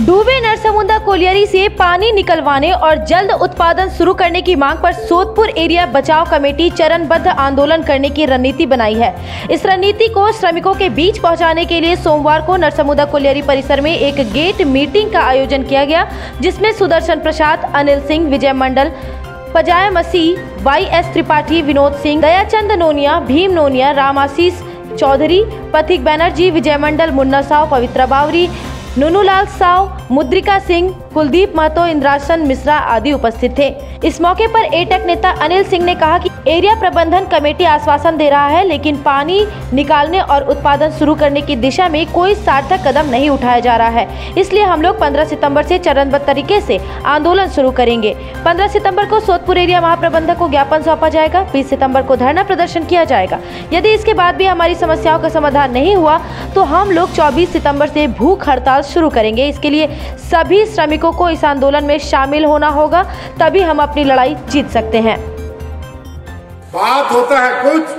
डूबे नरसमुंदा कोलियरी से पानी निकलवाने और जल्द उत्पादन शुरू करने की मांग पर सोदपुर एरिया बचाव कमेटी चरणबद्ध आंदोलन करने की रणनीति बनाई है। इस रणनीति को श्रमिकों के बीच पहुंचाने के लिए सोमवार को नरसमुंदा कोलियरी परिसर में एक गेट मीटिंग का आयोजन किया गया, जिसमें सुदर्शन प्रसाद, अनिल सिंह, विजय मंडल, पजाय मसीह, YS त्रिपाठी, विनोद सिंह, दयाचंद नोनिया, भीम नोनिया, राम आशीष चौधरी, पथिक बैनर्जी, विजय मंडल, मुन्ना साव, पवित्रा बावरी, नुनूलाल साव, मुद्रिका सिंह, कुलदीप महतो, इंद्रासन मिश्रा आदि उपस्थित थे। इस मौके पर एटक नेता अनिल सिंह ने कहा कि एरिया प्रबंधन कमेटी आश्वासन दे रहा है, लेकिन पानी निकालने और उत्पादन शुरू करने की दिशा में कोई सार्थक कदम नहीं उठाया जा रहा है। इसलिए हम लोग 15 सितंबर से चरणबद्ध तरीके से आंदोलन शुरू करेंगे। 15 सितंबर को सोदपुर एरिया महाप्रबंधक को ज्ञापन सौंपा जाएगा। 20 सितंबर को धरना प्रदर्शन किया जाएगा। यदि इसके बाद भी हमारी समस्याओं का समाधान नहीं हुआ तो हम लोग 24 सितंबर से भूख हड़ताल शुरू करेंगे। इसके लिए सभी श्रमिकों को इस आंदोलन में शामिल होना होगा, तभी हम अपनी लड़ाई जीत सकते हैं। बात होता है कुछ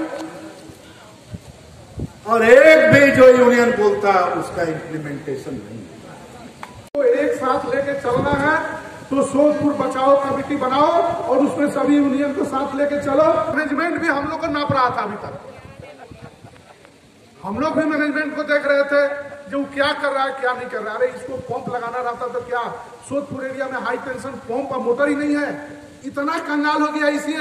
और एक भी जो यूनियन बोलता है उसका इम्प्लीमेंटेशन नहीं होता है। तो एक साथ लेके चलना है तो सोदपुर बचाओ कमेटी बनाओ और उसमें सभी यूनियन को साथ लेके चलो। मैनेजमेंट भी हम लोग को नाप रहा था। अभी तक हम लोग भी मैनेजमेंट को देख रहे थे जो क्या कर रहा है क्या नहीं कर रहा है। अरे इसको पंप लगाना रहता तो क्या सोदपुर एरिया में हाई टेंशन पंप और मोटर ही नहीं है। इतना कंगाल हो गया इसीलिए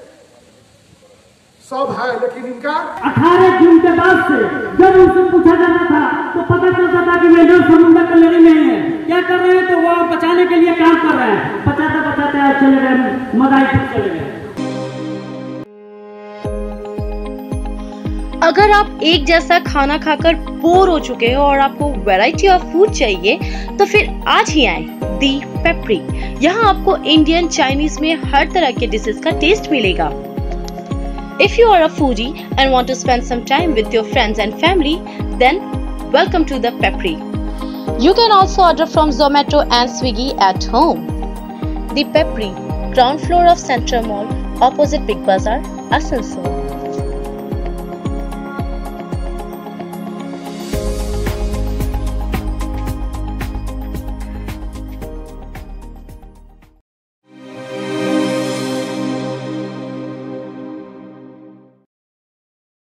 सब है, लेकिन इनका 18 जून के बाद से जब उनसे पूछा जाता था तो पता चलता था कि वे नरसमुंदा कोलियरी में है, क्या कर रहे हैं, तो वो बचाने के लिए काम कर रहे हैं। बचाते बचाते चले गए, मदाई तक चले गए। अगर आप एक जैसा खाना खाकर बोर हो चुके हो और आपको वैरायटी ऑफ फूड चाहिए तो फिर आज ही आएं दी पेपरी। यहाँ आपको इंडियन, चाइनीज में हर तरह के डिशेस का टेस्ट मिलेगा। If you are a foodie and want to spend some time with your friends and family, then welcome to the Pepri. You can also order from Zomato and Swiggy at home. The Pepri, ground floor of Central Mall, opposite Big Bazaar, Asansol.